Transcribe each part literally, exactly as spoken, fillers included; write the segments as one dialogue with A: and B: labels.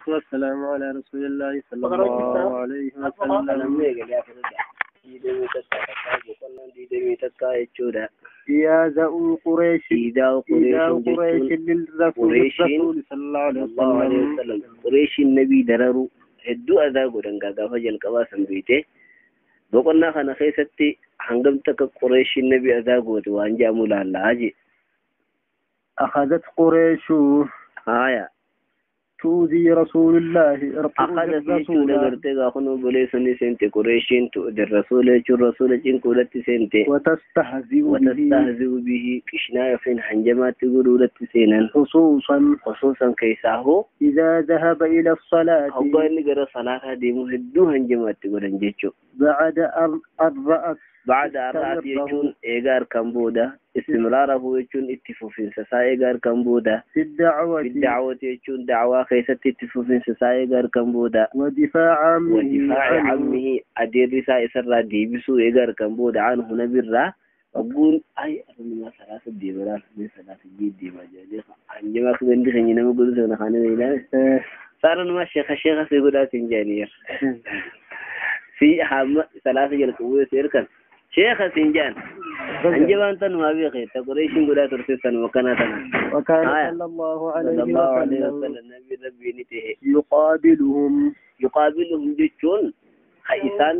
A: والسلام على رسول الله صلى الله عليه وسلم. يا ذو قريش
B: إذا
A: قريش للرسول صلى الله عليه وسلم.
B: قريش النبي درروا هدو أذا قرن قاقا فجل قواسم بيته بقولنا خنا خيستي حنقمتك قريش النبي أذا قوت وأنجا مولا الله
A: أخذت قريش
B: آية
A: تؤذي رسول الله.
B: أخذت رسول الله خنو بوليسني سنتي قريشين تؤذي الرسول يجو الرسول جن كولت سنتي
A: وتستهزئ
B: وتستهزئ به كشنا فين حنجمات تقولت سينا
A: خصوصا
B: خصوصا كيساه
A: إذا ذهب إلى الصلاة
B: هو اللي قرأ صلاة دي مهدو حنجمات تقولن جيتشو
A: بعد الرأس
B: بعد الرأس يجون إيجار كمبودا استمراره يجون اتفوفين سسا إيجار كمبودا
A: في الدعوة
B: في الدعوة يجون دعوة خيست اتفوفين سسا إيجار كمبودا
A: ودفاع عمه
B: ودفاع عمه أدير رسا إسرى ديبسو إيجار كمبودا عنه نبرا أقول أي أنا ما ثلاثة ديبرا من ثلاثة جيد ديبرا جالس عندما كنت خنينا مقول سنا خانة إلى صار ما الشيخ الشيخ سيقول سنجانير في حام ثلاثة جل قوة سيركن شيخ سنجان عندما أنت نوابي خير تقريشين قلا ترسلن وكانتنا
A: وكان صلى الله عليه
B: وسلم نبي ربي نته
A: يقابلهم
B: يقابلهم جتون خيسان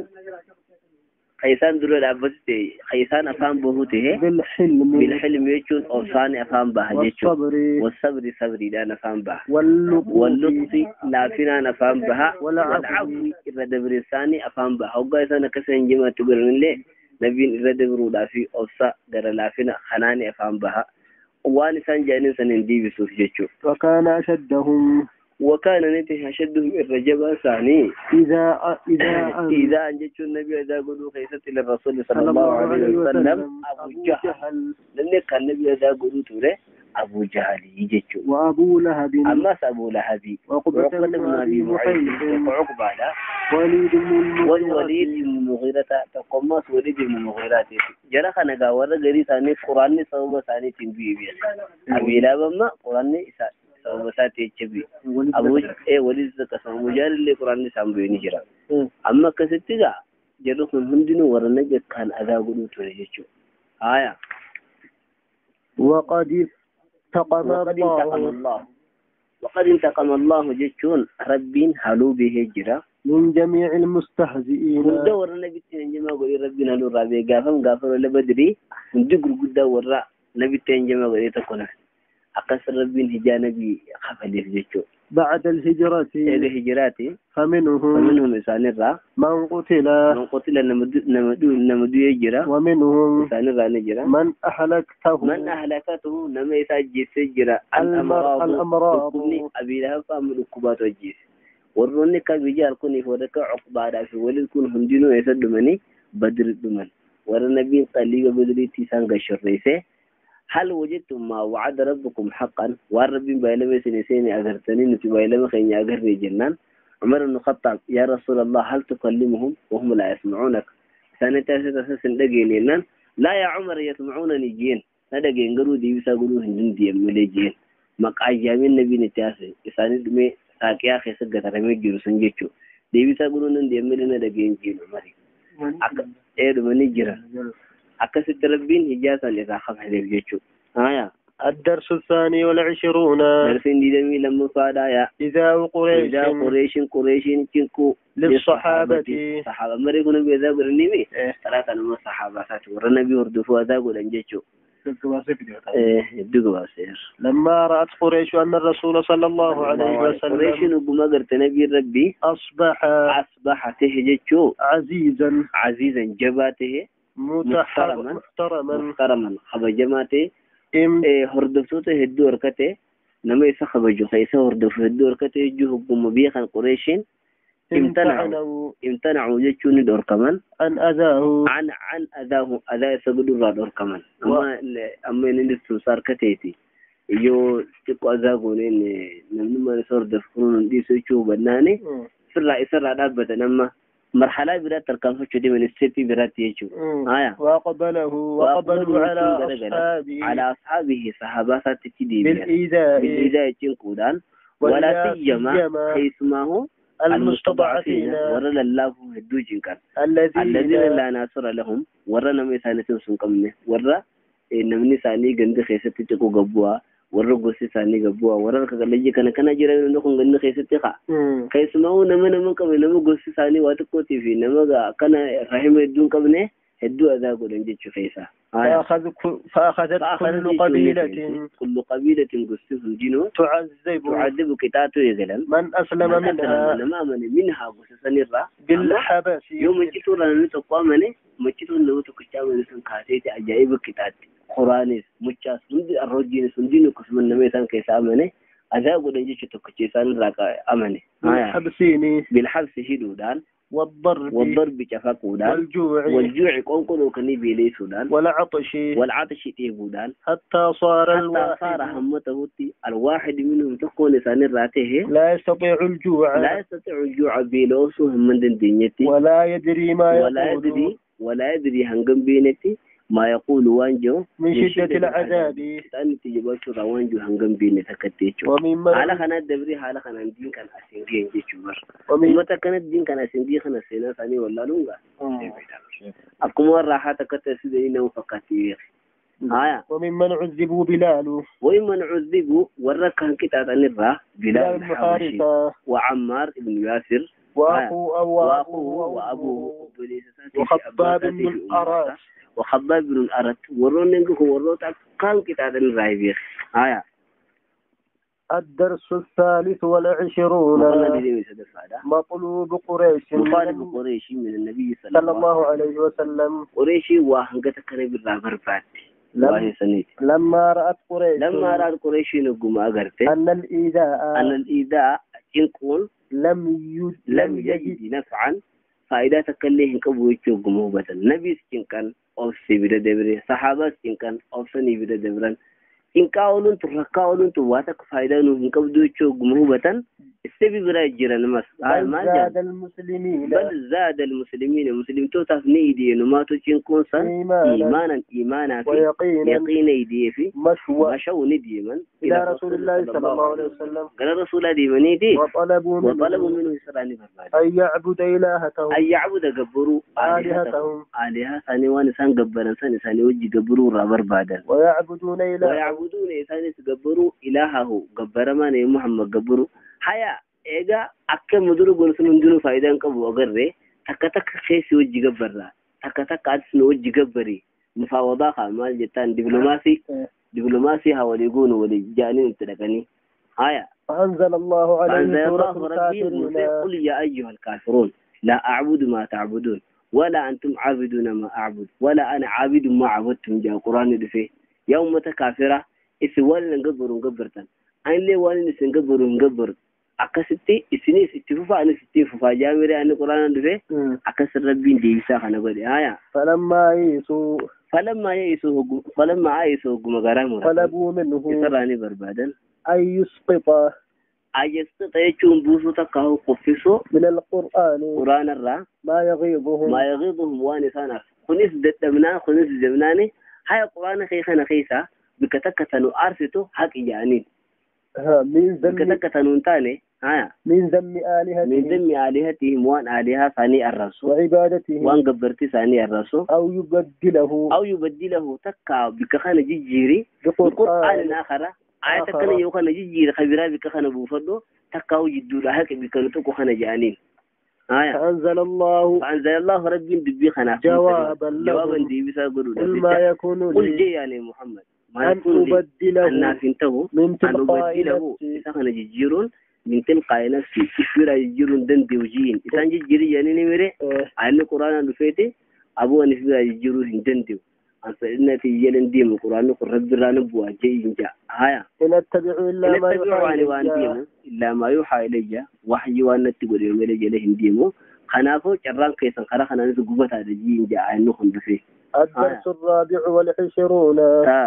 B: خيسان دول العبستي خيسان أفهم بهوته
A: بالحلم
B: بالحلم يجون أوصان أفهم به جتون والصبر صبري لا نفهم به واللطف لا فينا نفهم بها والعفو إذا دبرساني أفهم به وقايس أنا كسر جماعة تقولون ليه نبين إذا دبروا لا في أوصى در لا فينا خناني أفهم بها وأنا سنجاني سنندي بسوف جتون
A: وكان أشدهم
B: وكان نته أشدهم الرجبة ثاني
A: إذا إذا
B: إذا أنجت النبي إذا قالوا خيست إلى الرسول صلى الله عليه وسلم أبو جهل لأن كان النبي إذا قالوا ترى أبو جهل يجتوا
A: وأبو لهب
B: أما أبو لهب
A: وعقبة بن أبي معيط
B: وعقبة لا
A: وليد بن
B: والوليد بن المغيرة تقمص وليد بن المغيرة جرى خنا قاورة غير ثاني قرآن سوى ثاني تنبيه أبي لا بما قرآن إسا وسات يجبي أبو إيه وليد كسر مجال اللي قرآن سامبيني جرا أما كستيجا جلوس من هندينو ورنجة كان أذا قلوا تريجو آية
A: وقد انتقم الله
B: وقد انتقم الله جتون ربين حلو به جرا
A: من جميع المستهزئين
B: دور النبي تنجما قولي ربنا لو رابي غافم غافر ولا بدري ندقر قد ورا نبي تنجما قولي تكونه أقصر ربين هجا نبي خفل يفجتو
A: بعد الهجرة
B: الهجرات
A: فمنهم
B: فمنهم إنسان الرا
A: من قتل
B: من قتل نمدو نمدو نمدو يجرا
A: ومنهم
B: إنسان الرا نجرا
A: من أهلكته
B: من أهلكته نما يسجي سجرا
A: الأمراض الأمراض
B: أبي لها فامل كبات وجيس وروني كبيجار كوني فودك عقبة في ولد كون هندينو يسد مني بدر دمن ورنبي قليل بدري تيسان قشر ريسه هل وجدتم ما وعد ربكم حقا والرب بايلما سنسيني أغرتني نتي بايلما خيني أغرني جنان عمر بن الخطاب يا رسول الله هل تكلمهم وهم لا يسمعونك سنة تاسسة دقينينا لا يا عمر يسمعونني جين هذا جنجرو دي بيساقلو هندن دي ملي جين مقع جامين نبي نتاسي إساني دمي ساكيا خيسك غترمي جيرو سنجيشو دي بيساقلو نندي ملي ندا جين جين عمري أكا إيه دمني جيرا أكست ربين هجاسا إذا خف حديث جيشو آية
A: الدرس الثاني والعشرون
B: درسين دي دمي لما فادا
A: إذا قريش
B: إذا قريش قريش تنكو
A: للصحابة
B: صحابة مريكونا بيذا برنيمي ثلاثة نما صحابة ساتي ورنبي وردفوا ذا قولن جيشو إيه يبدو باسير
A: لما رأت قريش أن الرسول صلى الله عليه وسلم
B: قريش نبما قرت نبي ربي
A: أصبح
B: أصبح تهجتشو
A: عزيزا
B: عزيزا جباته
A: محترما
B: محترما محترما خبجماته إم هردفتوته هدو وركته نما يسخبجو خيسه هردفتو هدو وركته جو حكم بيخا قريشين امتنعوا امتنعوا جتشوني دور كمان
A: عن أذاه
B: عن عن أذاه أذاه سجدوا را دور كمان أما أما نندس صار كتيتي يو تكو أذاقونين نمنما نصور دفكرون دي سويشو بناني سرع سرع دابة نما مرحلة برات تركان فشو دي من السيتي برات يجو آية
A: وقبله وقبلوا على أصحابه
B: على أصحابه صحابات تكدي
A: بالإيذاء
B: بالإيذاء تنقودان ولا سيما حيث ما هو
C: المستضعفين
B: ورنا الله هدوجين كان
C: الذين
B: الذين لا ناصر لهم ورنا ميسانة سنقمنه ورا إنمني ساني جند خيسة تجكو جبوا ورا قصي ساني جبوا ورا كذا كنا كنا جرا نكون جند خيسة تقع خيس ما هو نما نما كم نما قصي ساني واتكو تيفي نما كنا رحم الدون كمنه هدو هذا قولن جت خيسة
C: فأخذ فأخذت كل قبيلة
B: كل قبيلة قصي دينه
C: تعذب
B: تعذب كتاتو يقلن
C: من أسلم منها
B: لما من منها قصي سنيرة
C: بالحبس
B: يوم جيتوا لنا نتقامنه مجتوا لنا وتكشامنا سنكاتي عجائب كتات قرانيس مچا سندي الرجين سندينو كسمن نميسان كيسامنه اذا غدن جيچ تكچيسان راقا امنه
C: بالحبسيني
B: بالحبس شدودان
C: والضرب
B: والضرب جفاقودان
C: والجوع
B: والجوع قنقلو كني بيلي سودان
C: والعطش
B: والعطش تيبودان
C: حتى صار الواحد
B: حتى صار همته الواحد منهم تكون لسان راته
C: لا يستطيع الجوع
B: لا يستطيع الجوع بيلوسو هم من دنيتي
C: ولا يدري ما يقول
B: ولا يدري ولا يدري هنغم بينتي ما يقول وانجو
C: من شدة العذاب
B: أن تجيبوا روانجو هنغم بيني تكتيجو
C: ومما
B: على خنا دبري على خنا الدين كان أسنجي ينجي شوار ومتى كان الدين كان أسنجي خنا سينا ثاني ولا لونغا أكم راحة تكتسي إنه فقطير هايا
C: وممن عذبوا بلال
B: وممن عذبوا وركان كتاب النبا بلال الحبشي وعمار بن ياسر
C: وأخوه
B: وأخوه وأبوه
C: وخباب بن الأرات
B: وخباب بن الأرات وروننك ورot كان كتاب الرايبير هايا
C: الدرس الثالث والعشرون مطلوب قريش
B: مطالب قريش من النبي
C: صلى الله عليه وسلم
B: قريشي وهنجتك نبي الرابر فاتي
C: لما رأت قريش
B: لما رأت قريش نقوم أجرته
C: أن الإيذاء
B: أن الإيذاء يكون
C: لم يجد
B: لم يجد نفعا فإذا تكليه كبو يجوم هو بدل نبي كان أو سبيل دبره صحابة كان أو سني بدل دبران إن كاولون تركاولون تواتك فائدة إنه كبو يجوم هو بدل السبب براي جيران مس
C: بل زاد المسلمين
B: بل زاد المسلمين المسلمين تو تفني دي ما تو تكون سن إيمانا إيمانا في
C: ويقينا
B: يقين يدي في
C: مشوى
B: مشوا ندي من
C: إلى رسول الله صلى الله عليه وسلم
B: قال رسول الله من دي
C: وطلبوا منه
B: وطلبوا منه سراني برباد
C: أن يعبد إلهتهم
B: أن يعبد جبروا
C: آلهتهم
B: آلهة ثاني وان سان جبران ثاني ثاني وجي جبروا رابر بعدين
C: ويعبدون إله
B: ويعبدون ثاني جبروا إلهه جبر ما نه محمد جبروا حيا إذا أكمل مدرو قلنا نديرو فايدة كم وغيره تكتك خيس وجي جبرنا تكتك عدس وجي جبري مفاوضات عمال جتان دبلوماسي دبلوماسي هؤلاء يقولون ولجانين تلقني هيا
C: فأنزل الله عليه سورة
B: الكافرون قل يا أيها الكافرون لا أعبد ما تعبدون ولا أنتم عابدون ما أعبد ولا أنا عابد ما عبدتم جاء القرآن دفه يوم متكافرة إسوال نقبر نقبرتن أين لي وان نسنقبر نقبر akasitti isinis itti fufa anis itti fufa jaamire ani qur'aan dhufe akas rabbiin deebisaa kana godhe haya
C: falamma yisu
B: falamma yisu falamma yisu gumagara mura
C: falabu minhu
B: isarani barbadan
C: ay yusqita
B: ay yusqita yachun busu takahu quffiso
C: min alquran
B: qur'aan arra
C: ma yaghibuhum
B: ma yaghibuhum wa nisana khunis dadamna khunis jamnani haya qur'aan khaykhana khaysa bikatakatanu arsitu haqi yani
C: من ذم
B: كتكتنون تاني ها
C: من ذم آلهتهم
B: من ذم آلهتهم وان آلهة ثاني الرسول
C: وعبادتهم
B: وان قبرتي ثاني الرسول
C: أو يبدله
B: أو يبدله تكا بكخانة جيجيري بقرآن آخر آية كان يوخانة جيجيري خبيرا بكخانة بوفدو تكا وجدو لهك بكانتوكو خانة جانين آية
C: فأنزل الله
B: فأنزل الله ربي دبي خانة
C: جوابا
B: جوابا دي بسا قلو
C: قل ما يكون لي
B: قل جي يعني محمد
C: أن أبدله
B: من تلقاء نفسي إسانا جيجيرون من تلقاء نفسي كفيرا جيجيرون دن ديوجين إسان جيجيري يعني نميري عين القرآن دفيتي أبوه نفسي جيجيرون دن ديو أنسا إنا تيجيلن ديم القرآن رب رانبوا جيين جاء هايا
C: إن اتبعوا إلا ما يوحى
B: إلي إلا ما يوحى إلي وحي وانا تقول يوم إلي لهم ديمو خنافو جران كيسان خرا خنا نسو قبطا جيين جاء عين نخن دفيه
C: الدرس الرابع والعشرون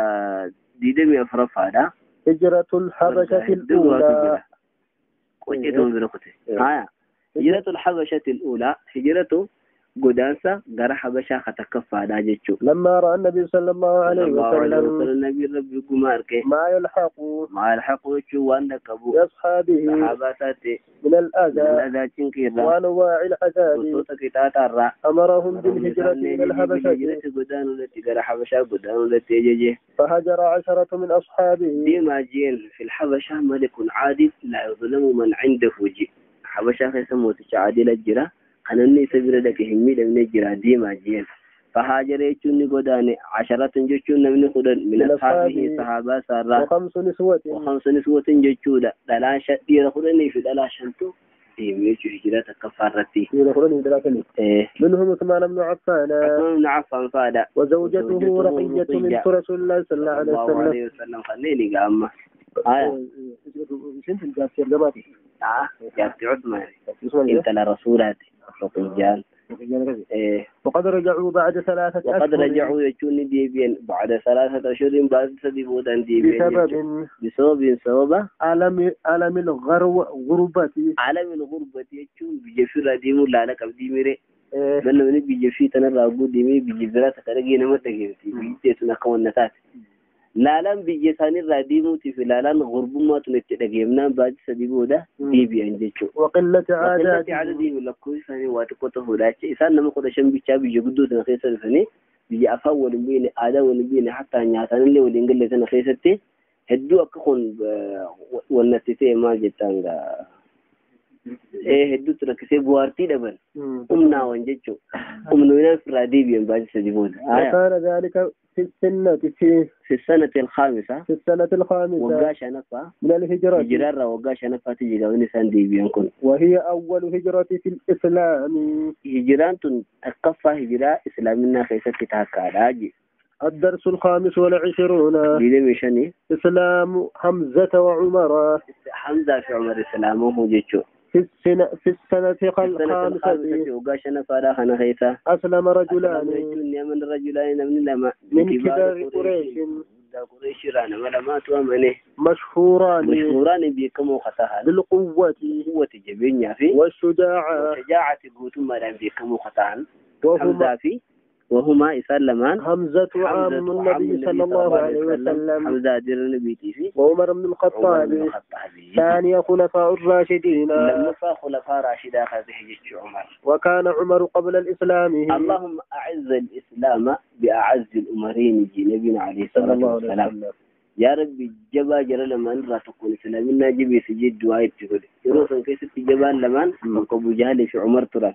B: دي دمي أفرف هذا
C: هجرة الحبشة الأولى
B: هجرة الحبشة الأولى هجرة قدانسا غرا حبشا خطكفا دا جيتشو
C: لما رأى النبي صلى الله عليه وسلم
B: النبي ربي قمارك
C: ما يلحق
B: ما يلحق يتشو وانك أبو
C: بأصحابه
B: صحاباتي
C: من الأذى
B: الأذى تنكيرا
C: وأنواع العذاب
B: وصوتك تاتارا
C: أمرهم بالهجرة إلى الحبشة
B: قدان التي غرا حبشا قدان التي جيجي
C: فهجر عشرة من أصحابه
B: ديما جيل في الحبشة ملك عادل لا يظلم من عنده وجه حبشة خيسمو تشعادل الجرا خنني سبيل لك همي من الجرا ديما جيل فهاجر يجوني قداني عشرة جتون من خدن من أصحابه صحابة سارة
C: وخمس نسوة
B: وخمس نسوة جتودا لا شدير خدني في لا شنتو ديما يجو هجرة كفارتي
C: إيه. منهم عثمان بن عفان
B: عثمان بن عفان فادا
C: وزوجته رقية بنت رسول الله صلى الله عليه
B: الله
C: وسلم
B: عليه وسلم خليني قامة آية
C: شنت الجاسير جماعتي
B: آه يا عثمان انت لرسولات رقيان إيه.
C: وقد رجعوا بعد ثلاثة أشهر
B: وقد رجعوا يجوني ديبين بعد ثلاثة أشهر بعد سديبودان ديبين
C: بسبب
B: بسبب سبب
C: ألم ألم الغرو غربة
B: عالم الغربة يجون بجفرة ديمو لا لك بديميري
C: إيه.
B: بل من بيجفي تنرى ديمي بجفرة تكرجي نمتجيتي بيجتنا كون نتات لا لم بيجتاني راديمو في لا لم غرب ما تنتجيمنا بعد سديبودا ديبي عندك
C: وقلة عادات
B: وقلة عددي ولا كوي ثاني واتقطه ذاك إنسان لما قد شن بيجاب يجودو تنخيس الفني بيجي أفاول بين عادة ونبين حتى نياتان اللي ودينجل تنخيسته هدو أكون والنتيجة ما جتانغا إيه هدو تركسي بوارتي دبل أمنا وانجتشو أمنا في راديبيان بعد سديبودا
C: وكان ذلك في السنة في
B: في السنة الخامسة
C: في السنة الخامسة
B: وقاش نفا
C: من الهجرة
B: هجرة وقاش نفا تيجي قوي سان ديبيان كون
C: وهي أول هجرة في الإسلام.
B: هجران تن أكفى هجرة إسلامنا خيسة تاكاراجي.
C: الدرس الخامس والعشرون
B: بيدي مشاني
C: إسلام حمزة وعمر.
B: حمزة في عمر إسلامه جيتشو
C: في السنة في السنة الخامسة
B: وقاش نفا خنا خيسة
C: أسلم رجلان
B: من رجلان من لما
C: من كبار قريش
B: قريش رانا ملامات ومنه
C: مشهوران
B: مشهوران بيكمو خطاها
C: بالقوة
B: قوة جبين في
C: والشجاعة
B: والشجاعة قوتهم ما بيكمو خطاها
C: وهما
B: في وهما يسلمان
C: حمزة عام النبي صلى الله عليه وسلم
B: حمزة دير النبي تيفي
C: وعمر بن الخطاب ثاني خلفاء الراشدين
B: لما خلفاء راشدين هذه عمر.
C: وكان عمر قبل الإسلام.
B: اللهم أعز الإسلام بأعز الأمرين نبينا عليه الصلاة والسلام. يا ربي جبا جرى لما نرى تكون إسلامنا جبي سجد دعاء تقول يروح كيس جبال لمن مكبو جهل في عمر ترى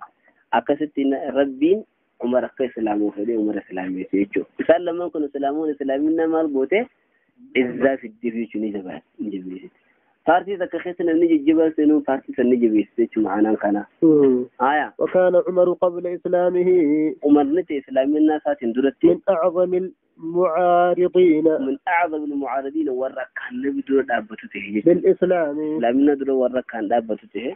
B: أكستنا ربين عمر كيس سلامه فدي عمر سلامه سيجو مثال لما كنا سلامون سلامنا مال بوته إذا في الدفيع نجبا نجبي فارتي تكخيسنا نجي جبال سنو فارتي سنجي بيستيج معنا كنا آية.
C: وكان عمر قبل إسلامه
B: عمر نتي إسلامنا ساتين درتي
C: من أعظم المعارضين
B: من أعظم المعارضين وركان نبدو دابتته
C: بالإسلام
B: إسلامنا درو وركان دابتته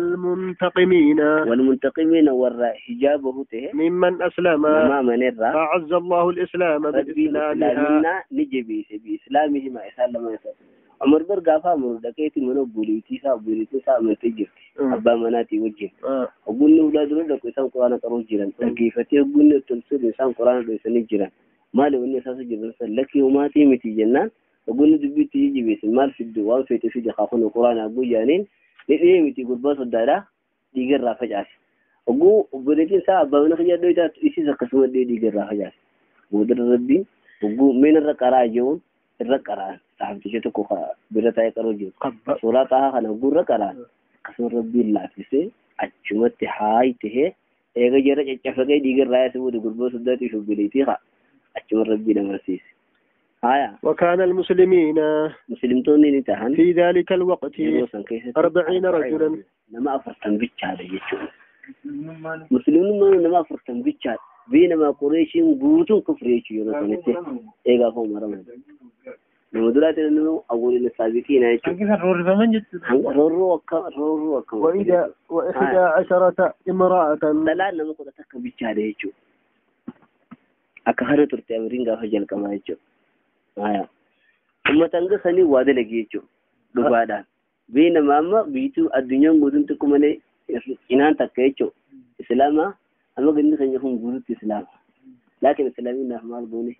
C: والمنتقمين
B: والمنتقمين ور حجابه ته
C: ممن أسلم
B: ما من الرا
C: أعز الله الإسلام
B: بالإسلامنا نجبي بإسلامه ما يسلم يسلم عمر برغافا من دكيتي منو بوليتي سا بوليتي سا متجر أبا مناتي وجه أقول له لا درو دكو سان قرآن قرو جيران تركيفتي أقول له تلسل سان قرآن دو سن جيران مالي وني ساس جيران لكي وما تيمتي جنان أقول له دبي تيجي بيس مال في الدوام في تفيد خافون القرآن أبو جانين نيمتي قول باس الدارا ديغر رافجاس أقول بوليتي سا أبا منخجر دويتا إيسي سكسمت دي ديغر رافجاس بودر ربي أقول من الرقرا جون الرقرا صاحبتي جتكو برتا يقروجي صورتها خنا غور رقرا قسم ربي الله فيسي اچمت هاي ته ايغا جره چفغي ديغر رايس بود غربو سداتي شو بليتي خا اچمت ربي نمسيس هايا.
C: وكان المسلمين
B: مسلمتون نتهان
C: في ذلك الوقت أربعين رجلا
B: لما أفرتن بيتشاد يجو مسلمون لما أفرتن بيتشاد بينما قريشين بوتون كفريشي يونسونتي إيغا هو مرمى نمدلات إنه أول السابقين يجو رورو وكا رورو وكا
C: وإذا وإحدى عشرة امرأة
B: لا لما قد تك بيتشاد يجو أكهر ترتي أمرينغا فجل كما يجو آية. ثم تنقصني وادي لقيتشو دبادا بينما ما بيتو الدنيا مدن تكمله إنان تكيتشو إسلاما أما قلنا كان يكون قلت إسلام لكن الإسلاميين ما أرضوني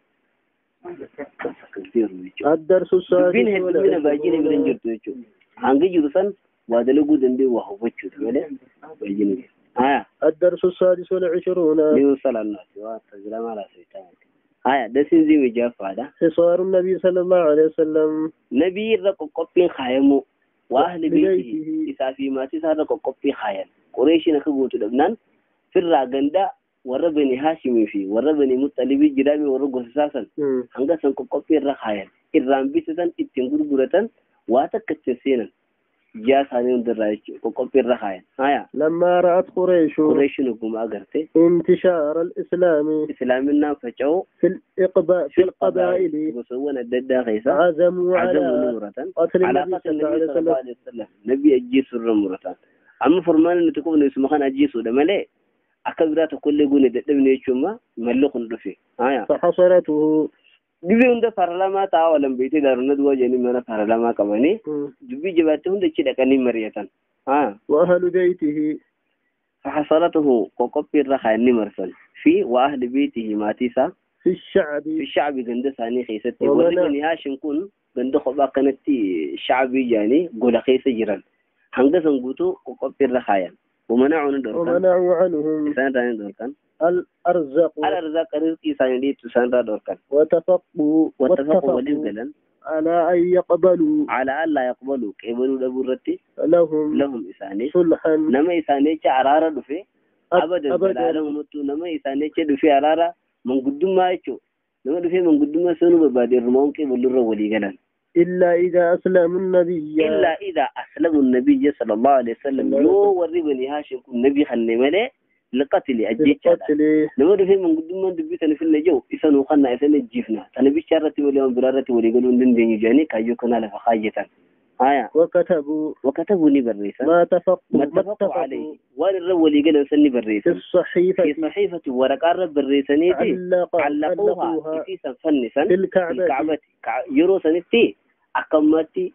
B: كثير
C: الدرس السادس
B: بين هدمنا باجين من جرتوچو عنك جرسان وادلقوا ذنبي وهو بچو تمام باجين آه
C: الدرس السادس والعشرون
B: يوصل الناس واتجلى على سيتان آه ده سنزي وجاف هذا
C: حصار النبي صلى الله عليه وسلم
B: نبي رق قبين خيمه وأهل بيته إسافي ما تسار رق قبين خيال قريش نخبوت لبنان في الرجندة وربني هاشمي فيه وربني مطلبي جرامي ورقص ساسا هنگا سنكو قبين رخيال الرام بيتان اتنقر برتان واتكتسينا جاس هانيون درايش قبين رخيال هيا
C: لما رأت قريش
B: قريش نقوم أقرته
C: انتشار الإسلام
B: إسلامنا فجأوا
C: في الإقباء في القبائل
B: وسوونا الددا خيسا
C: عزموا على
B: قتل على قتل النبي صلى الله عليه وسلم نبي أجيس الرمرتان أما فرمان اللي تكون اسمه خان أجيس وده ملأ أكبرات كل جون دتبني يشوما ملوك ندفي هيا
C: فحصرته
B: دبي هندا فرلما تاولم بيتي دارنا دوا جاني منا فرلما كماني دبي جبته هندا كده كني مريتان ها
C: وأهل بيته
B: فحصرته كوكبي رخاني مرسل في وأهل بيته ماتيسا
C: في الشعب
B: في الشعب جند ثاني خيستي ولكن هاشم كون جند خبا كانتي شعبي يعني قول خيس جيران هندا سنقطو كوكبي رخايا ومنعوا دوركان
C: ومنعوا عنهم
B: سان دوركان
C: الأرزاق
B: الأرزاق رزقي ساندي تسان دوركان
C: وتفقوا
B: واتفقوا وليزلن
C: على أن يقبلوا
B: على أن لا يقبلوا قبلوا دبرتي
C: لهم
B: لهم إساني
C: صلحا
B: نما إساني عرارة دفي أبدا
C: أبدا
B: لهم متو نما إساني دفي عرارة من قدوم ما يشو نما دفي من قدوم ما سنو ببادي الرمون قبلوا ولي قلن
C: إلا إذا أسلم النبي
B: إلا إذا أسلم النبي صلى الله عليه وسلم يو وربني هاشم النبي خلني ملي لقتل أجيك لما دفع من قدام من دبي تنفي النجو إسان وخنا إسان الجفنا تنبي شرتي واليوم برارتي وليقولون دين دين يجاني كايو كنا لفخاجة هايا
C: وكتبوا
B: وكتبوا نبريسا
C: ما تفقوا
B: ما اتفقوا عليه والرب وليقولون سن بريسا
C: في الصحيفة
B: في صحيفة ورقة رب بريساني علقوها في سنفنسا
C: في الكعبة
B: الكعبة يرو سنتي أكملتي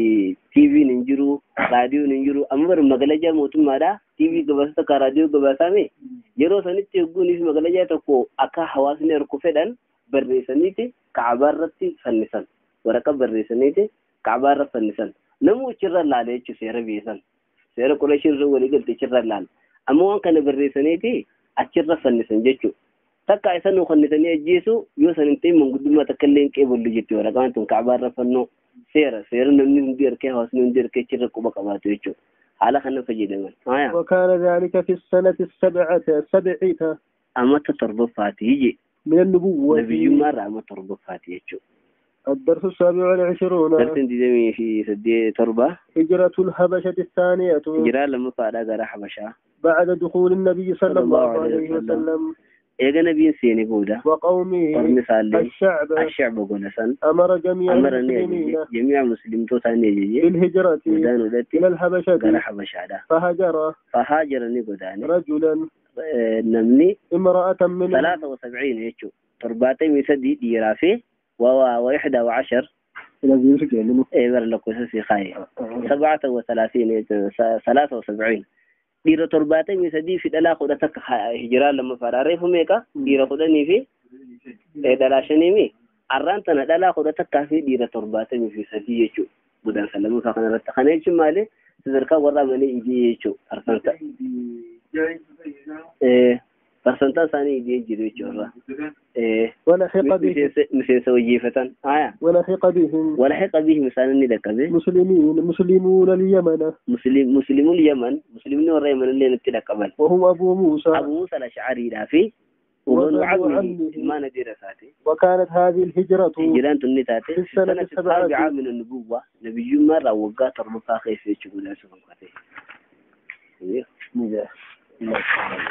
B: تي في ننجرو راديو ننجرو أمر مغلجة موتو مادا تي في قباسة كراديو قباسامي يرو سنتي يقول اسم مغلجة تكو أكا حواسني ركوفدان بريسانيتي كعبارتي فنسان ورقة بريسانيتي كعبارة فنسان نمو چرر لالي چو سيرا بيسان سيرا قريشين رو ولي قلت چرر لال أما وان كان بريسانيتي أچرر فنسان جيچو تكا إسانو خنساني أجيسو يوسان انتي من قدوما تكلين كيبول لجيتي ورقا انتم كعبارة فنو سيرا سيرا نمني ندير كي حواسني ندير كي چرر قبا قباتو يچو حالا خنا فجيدا من هايا
C: وكان ذلك في السنة السبعة السبعية
B: أما تطرب فاتيجي
C: من النبوة
B: نبي مرة أما تطرب فاتيجي
C: الدرس السابع والعشرون
B: درس دي في سدي تربة
C: هجرة الحبشة الثانية
B: هجرة لما فعلا غير حبشة
C: بعد دخول النبي صلى الله عليه وسلم
B: إيه نبي سيني بودا
C: وقومه الشعب
B: الشعب قولسان
C: أمر جميع
B: المسلمين جميع المسلمين توتاني
C: بالهجرة إلى الحبشة
B: غير حبشة
C: فهجر
B: فهاجر نيقوداني
C: رجلا
B: نمني
C: امرأة من
B: ثلاثة وسبعين يشو ترباتي مسدي ديرافي وإحدى وعشر إيه برلكو سيسي خاي سبعة وثلاثين ثلاثة وسبعين ديرة ترباتي مسدي في دلا خودة تك هجران لما فراري فميكا ديرة خودة نيفي إيه دلاشني مي أرانتنا دلا خودة تك في ديرة ترباتي في سدي يشو بدان سلمو فاقنا رتخاني يشو مالي تذركا ورا مني إجي يشو أرسانتا إيه برسنتا ثاني يجي يجي جورا إيه
C: ولحق بهم
B: مثل سوجيفة آية
C: ولحق بهم
B: ولحق بهم مثلا ندك به
C: مسلمين مسلمون اليمن
B: مسلم مسلمون اليمن مسلمون اليمن اللي نتلك قبل
C: وهم أبو موسى
B: أبو موسى الأشعري دافي وعمه ما ندير ساتي
C: وكانت هذه الهجرة
B: هجران تنتاتي
C: في السنة
B: السابعة من النبوة نبي مرة وقات ربطا خيف يشوفون سبحانه وتعالى